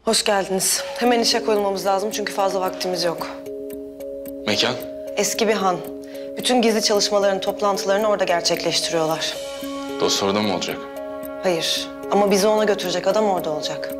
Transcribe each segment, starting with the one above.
Hoş geldiniz. Hemen işe koyulmamız lazım çünkü fazla vaktimiz yok. Mekan? Eski bir han. Bütün gizli çalışmaların, toplantılarını orada gerçekleştiriyorlar. Dosya orada mı olacak? Hayır ama bizi ona götürecek adam orada olacak.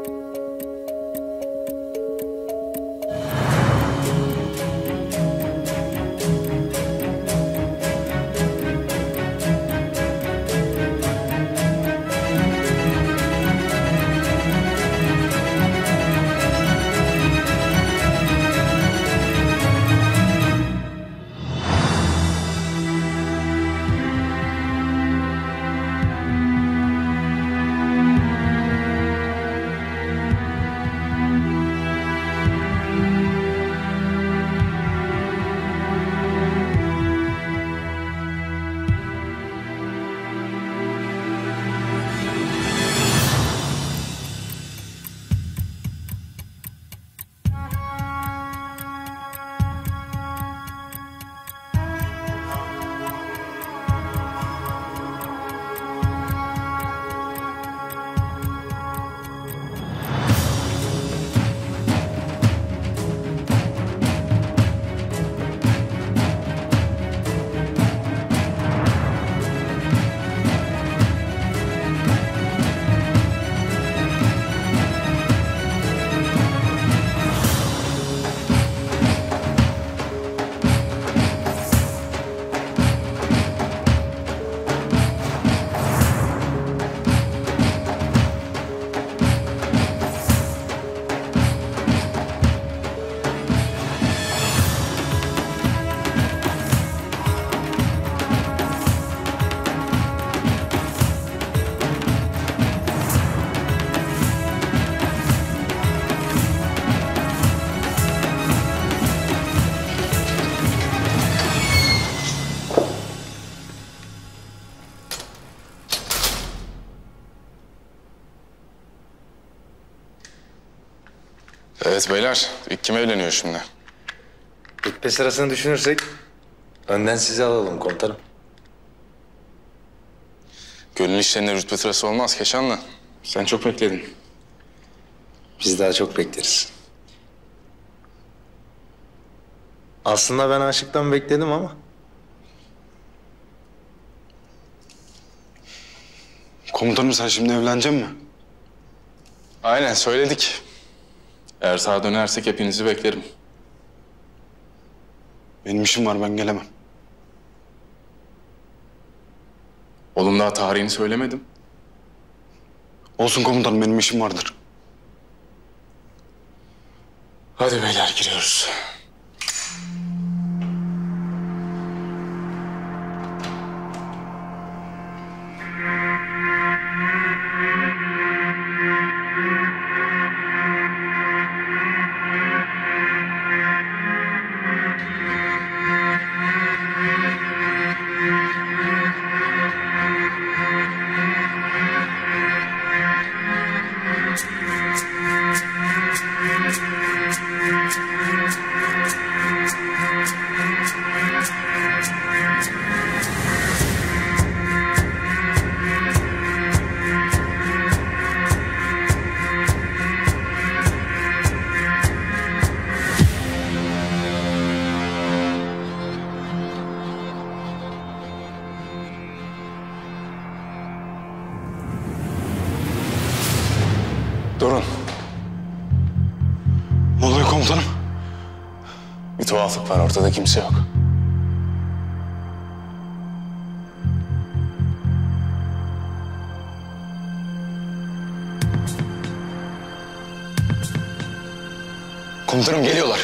Evet beyler, ilk kim evleniyor şimdi? Rütbe sırasını düşünürsek önden sizi alalım komutanım. Gönül işlerine rütbe sırası olmaz Keşanlı. Sen çok bekledin. Biz daha çok bekleriz. Aslında ben aşıktan bekledim ama. Komutanım sen şimdi evlenecek mi? Aynen söyledik. Eğer sağa dönersek hepinizi beklerim. Benim işim var, ben gelemem. Oğlum daha tarihini söylemedim. Olsun komutanım, benim işim vardır. Hadi beyler giriyoruz. Durun. Ne oluyor komutanım? Bir tuhaflık var, ortada kimse yok. Komutanım geliyorlar.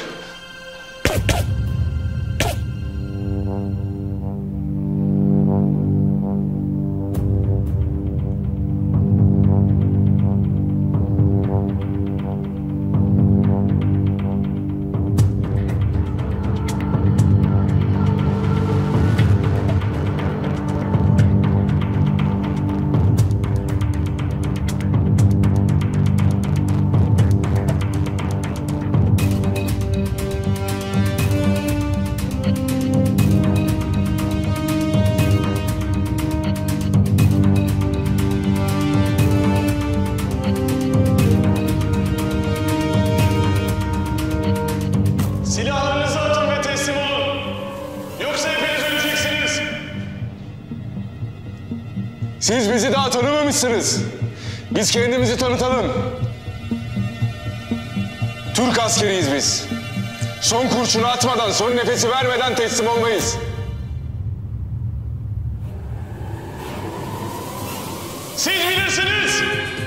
Siz bizi daha tanımamışsınız. Biz kendimizi tanıtalım. Türk askeriyiz biz. Son kurşunu atmadan, son nefesi vermeden teslim olmayız. Siz bilirsiniz.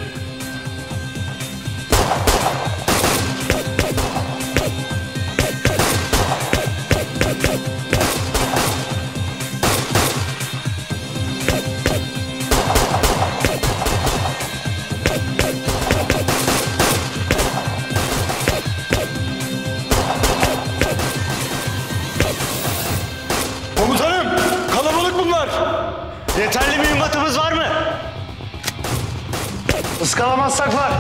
Komutanım, kalabalık bunlar. Yeterli mühimmatımız var mı? Iskalamazsak var.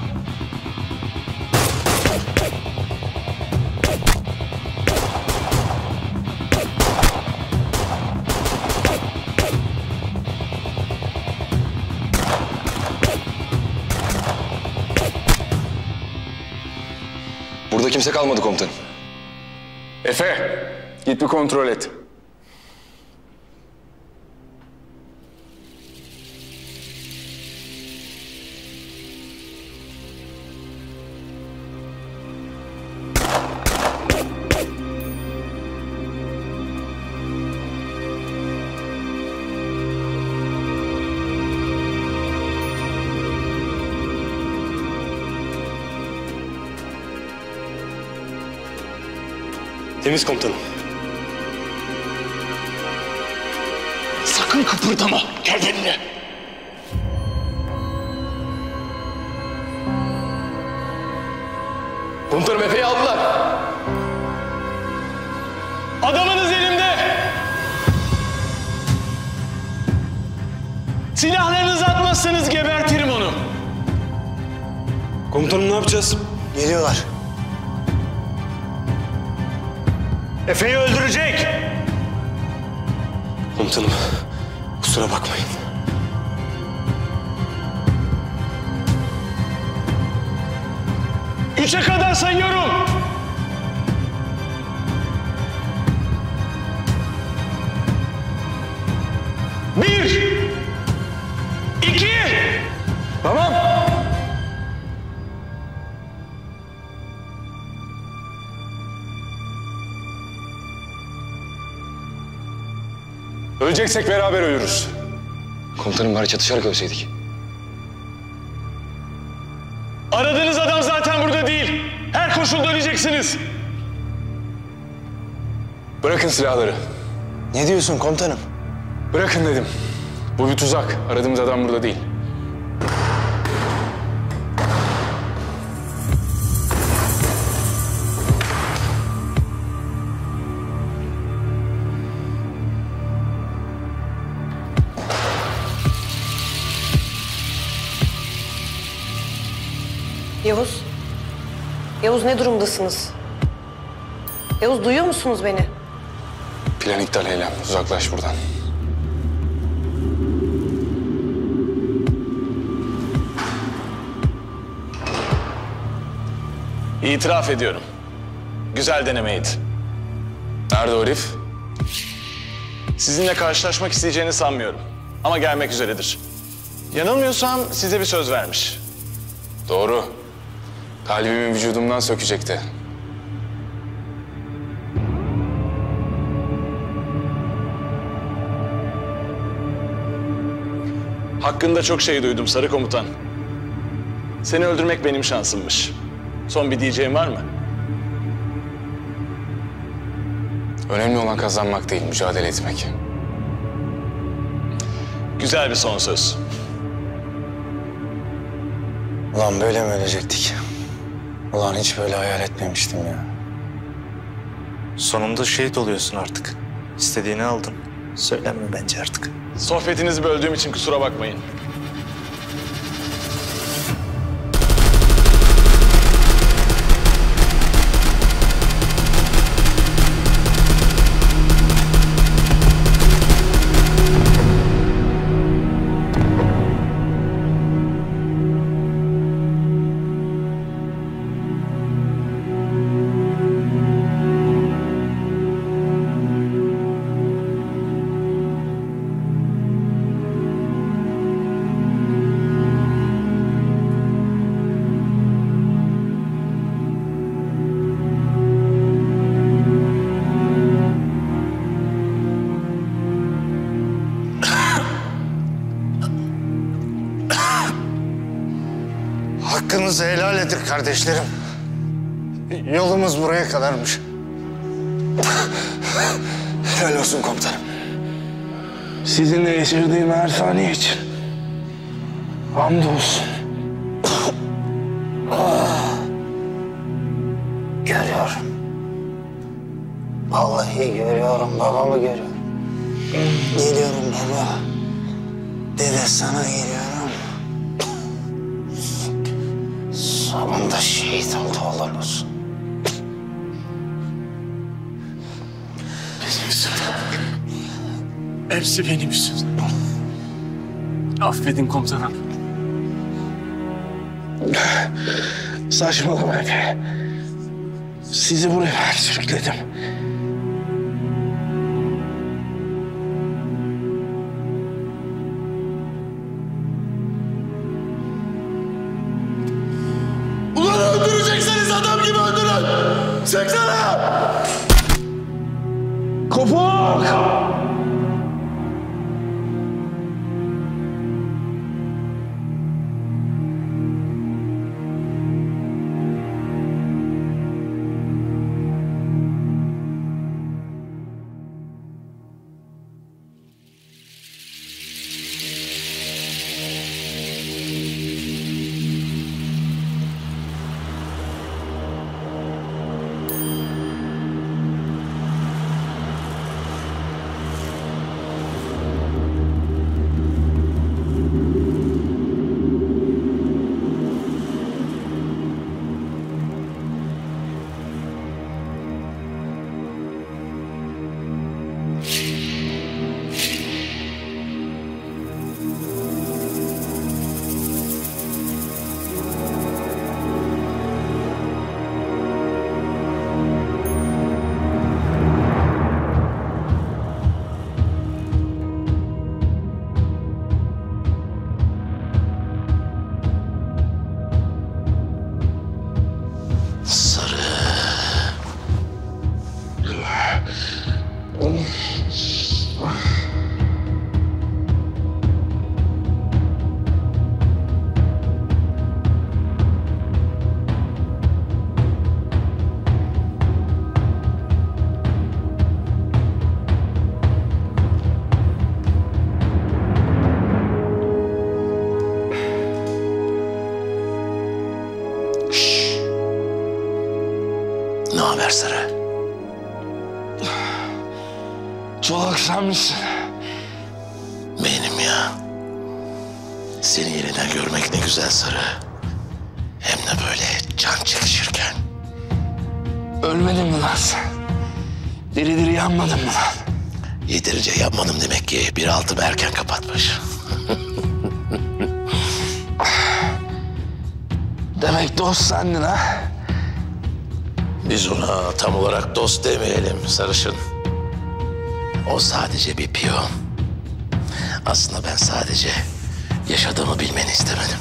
Burada kimse kalmadı komutanım. Efe, git bir kontrol et. Temiz komutanım. Sakın kıpırdama. Gel benimle. Komutanım Efe'yi aldılar. Adamınız elimde. Silahlarınızı atmazsanız gebertirim onu. Komutanım ne yapacağız? Geliyorlar. Efe'yi öldürecek. Komutanım, kusura bakmayın. Üçe kadar sayıyorum. Bir. İki. Tamam. Öleceksek beraber ölürüz. Komutanım bari çatışarak ölseydik. Aradığınız adam zaten burada değil. Her koşulda öleceksiniz. Bırakın silahları. Ne diyorsun komutanım? Bırakın dedim. Bu bir tuzak. Aradığımız adam burada değil. Yavuz. Yavuz ne durumdasınız? Yavuz duyuyor musunuz beni? Plan iptal eylem. Uzaklaş buradan. İtiraf ediyorum. Güzel denemeydi. Nerede o herif? Sizinle karşılaşmak isteyeceğini sanmıyorum. Ama gelmek üzeredir. Yanılmıyorsam size bir söz vermiş. Doğru. Kalbimi vücudumdan sökecekti. Hakkında çok şey duydum Sarı Komutan. Seni öldürmek benim şansımmış. Son bir diyeceğin var mı? Önemli olan kazanmak değil, mücadele etmek. Güzel bir son söz. Ulan böyle mi ölecektik? Ulan hiç böyle hayal etmemiştim ya. Sonunda şehit oluyorsun artık. İstediğini aldın. Söylenme bence artık. Sohbetinizi böldüğüm için kusura bakmayın. Hakkınızı helal edin kardeşlerim. Yolumuz buraya kadarmış. Helal olsun komutanım. Sizinle yaşadığım her saniye için hamdolsun. Görüyorum. Vallahi görüyorum, babamı görüyorum. Geliyorum baba. Dede sana geliyorum. Sonunda şehit oldu oğlunuz. Benim yüzümden. Hepsi benim yüzümden. Affedin komutanım. Saçmalama Efe. Sizi buraya ben sürükledim. Ulan öldürecekseniz adam gibi öldürün. Çeksene. Kopuk! Ne haber Sarı? Çolak sen misin? Benim ya. Seni yeniden görmek ne güzel Sarı. Hem de böyle can çekişirken. Ölmedin mi lan sen? Diri diri yanmadın mı lan? Yeterince yapmadım demek ki. 1.6'ımı erken kapatmış. Demek dost sendin ha? Biz ona tam olarak dost demeyelim sarışın. O sadece bir piyon. Aslında ben sadece yaşadığımı bilmeni istemedim.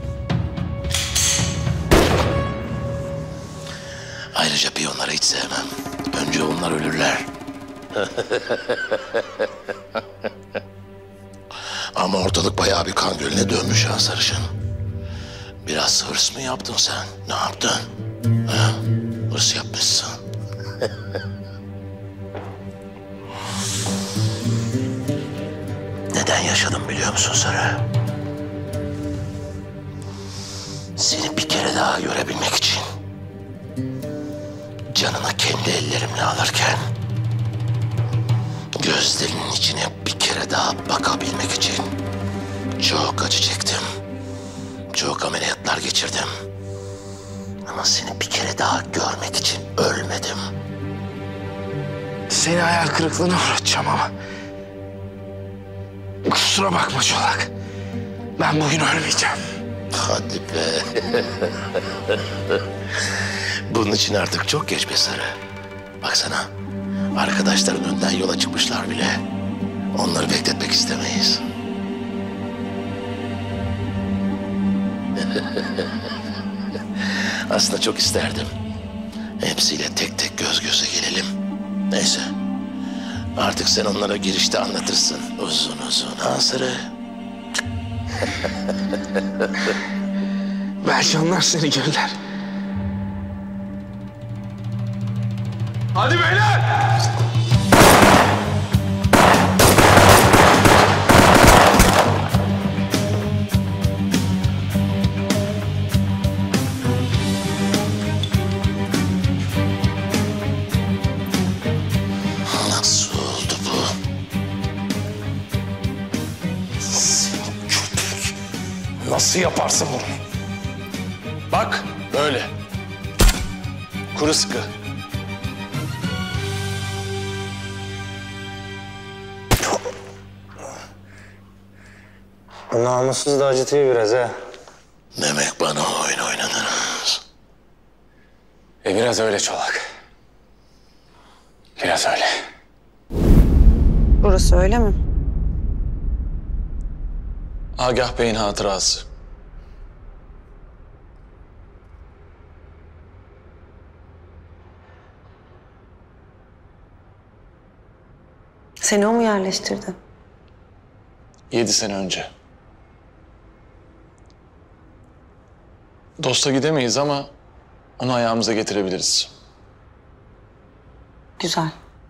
Ayrıca piyonları hiç sevmem. Önce onlar ölürler. Ama ortalık bayağı bir kan gölüne dönmüş ha sarışın. Biraz hırs mı yaptın sen? Ne yaptın? Ha? Hırs yapmışsın. Neden yaşadım biliyor musun Sarı? Seni bir kere daha görebilmek için. Canını kendi ellerimle alırken. Gözlerinin içine bir kere daha bakabilmek için. Çok acı çektim. Çok ameliyatlar geçirdim. Ama seni bir kere daha görmek için ölmedim. Seni hayal kırıklığına uğratacağım ama. Kusura bakma Çolak. Ben bugün ölmeyeceğim. Hadi be. Bunun için artık çok geç be Sarı. Baksana, arkadaşların önden yola çıkmışlar bile. Onları bekletmek istemeyiz. Aslında çok isterdim. Hepsiyle tek tek göz göze gelelim. Neyse. Artık sen onlara girişte anlatırsın. Uzun uzun ha Sarı. Belki onlar seni görürler. Hadi beyler! Nasıl oldu bu? Nasıl yaparsın bunu? Bak böyle. Kuru sıkı. Namussuz da acıtıyor biraz ha. Demek bana oyun oynadınız. Biraz öyle Çolak. Biraz öyle. Burası öyle mi? Agah Bey'in hatırası. Seni o mu yerleştirdi? 7 sene önce. Dosta gidemeyiz ama onu ayağımıza getirebiliriz. Güzel.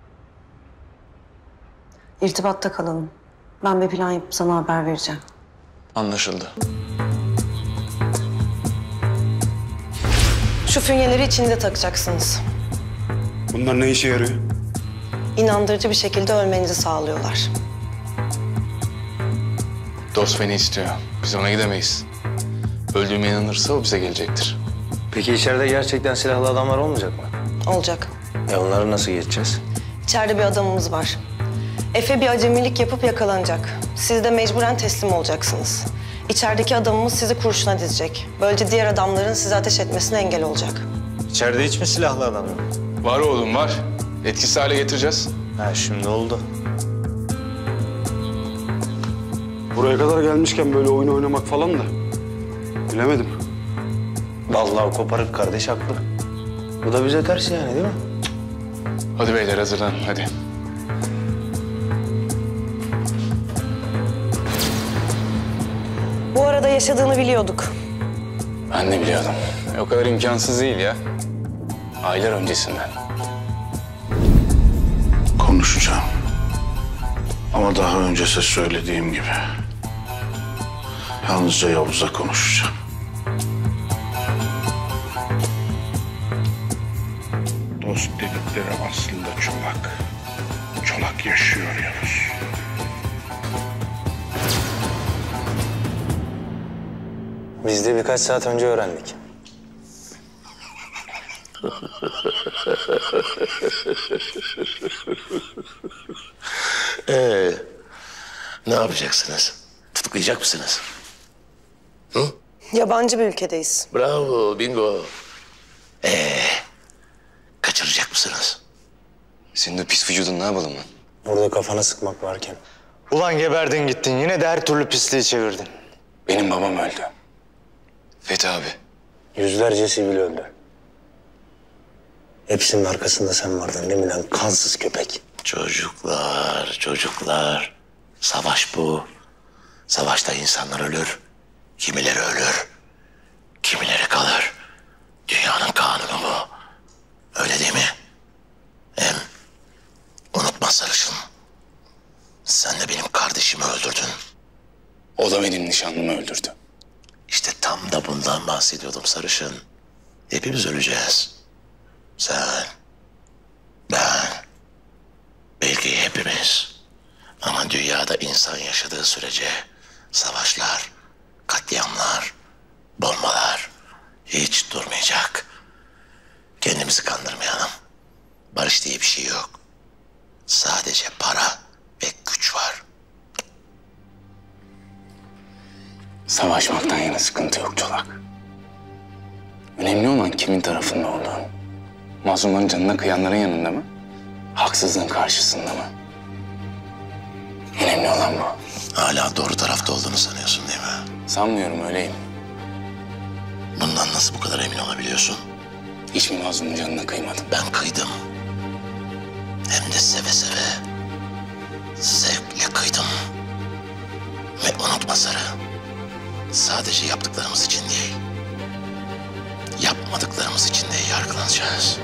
İrtibatta kalalım. Ben bir plan yapıp sana haber vereceğim. Anlaşıldı. Şu fünyeleri içinde takacaksınız. Bunlar ne işe yarıyor? İnandırıcı bir şekilde ölmenizi sağlıyorlar. Dost beni istiyor. Biz ona gidemeyiz. Öldüğüme inanırsa o bize gelecektir. Peki içeride gerçekten silahlı adamlar olmayacak mı? Olacak. Onları nasıl geçeceğiz? İçeride bir adamımız var. Efe bir acemilik yapıp yakalanacak. Siz de mecburen teslim olacaksınız. İçerideki adamımız sizi kurşuna dizecek. Böylece diğer adamların size ateş etmesine engel olacak. İçeride hiç mi silahlı adam yok? Var oğlum var. Etkisiz hale getireceğiz. Ha şimdi oldu. Buraya kadar gelmişken böyle oyun oynamak falan da bilemedim. Vallahi koparık kardeş haklı. Bu da bize ters yani değil mi? Hadi beyler hazırlanın hadi. Bu arada yaşadığını biliyorduk. Ben de biliyordum. O kadar imkansız değil ya. Aylar öncesinden. Konuşacağım. Ama daha önce size söylediğim gibi yalnızca Yavuz'la konuşacağım. Dost dedikleri aslında Çolak. Çolak yaşıyor Yavuz. Biz de birkaç saat önce öğrendik. Ne yapacaksınız? Tutuklayacak mısınız? Yabancı bir ülkedeyiz. Bravo, bingo. Kaçıracak mısınız? Senin de pis vücudun ne yapalım lan? Burada kafana sıkmak varken. Ulan geberdin gittin. Yine de her türlü pisliği çevirdin. Benim babam öldü. Fethi abi. Yüzlerce sivil öldü. Hepsinin arkasında sen vardın değil mi lan? Kansız köpek. Çocuklar. Savaş bu. Savaşta insanlar ölür. Kimileri ölür. Kimileri kalır. Dünyanın kanunu bu. Öyle değil mi? Hem unutma sarışın. Sen de benim kardeşimi öldürdün. O da benim nişanlımı öldürdü. İşte tam da bundan bahsediyordum sarışın. Hepimiz öleceğiz. Sen, ben, belki hepimiz. Ama dünyada insan yaşadığı sürece savaşlar, katliamlar, bombalar hiç durmayacak. Kendimizi kandırmayalım. Barış diye bir şey yok. Sadece para ve güç var. Savaşmaktan yana sıkıntı yok Çolak. Önemli olan kimin tarafında olduğun. Mazlumların canına kıyanların yanında mı? Haksızlığın karşısında mı? Önemli olan bu. Hala doğru tarafta olduğunu sanıyorsun değil mi? Sanmıyorum öyleyim. Bundan nasıl bu kadar emin olabiliyorsun? Hiç mi mazlumun canına kıymadım? Ben kıydım. Hem de seve seve. Zevkle kıydım. Ve unutma Sarı. Sadece yaptıklarımız için değil. Yapmadıklarımız için de yargılanacağız.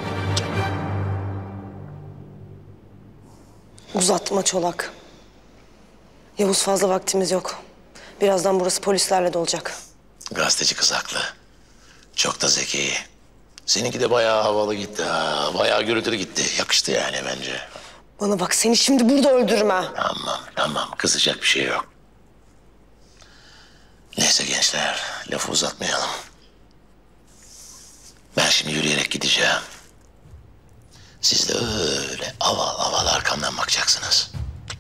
Uzatma Çolak. Yavuz, fazla vaktimiz yok. Birazdan burası polislerle dolacak. Gazeteci kız haklı. Çok da zeki. Seninki de bayağı havalı gitti ha. Bayağı gürültülü gitti. Yakıştı yani bence. Bana bak, seni şimdi burada öldürme. Tamam. Kızacak bir şey yok. Neyse gençler, lafı uzatmayalım. Ben şimdi yürüyerek gideceğim. Siz de öyle aval arkamdan bakacaksınız.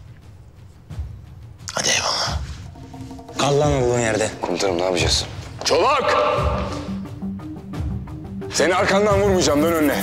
Hadi eyvallah. Kal lan olduğun yerde. Komutanım ne yapacağız? Çolak! Seni arkandan vurmayacağım, dön önüne.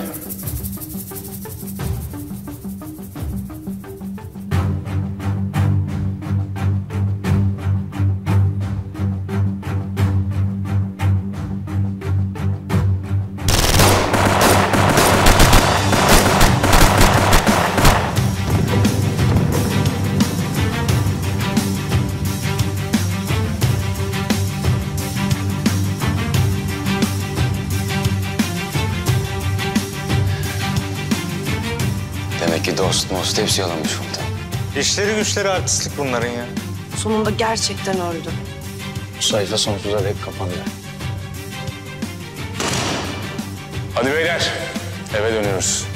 Demek ki dost hepsi yalanmış komutanım. İşleri güçleri artistlik bunların ya. Sonunda gerçekten öldü. Bu sayfa sonsuza dek kapanıyor. Hadi beyler, eve dönüyoruz.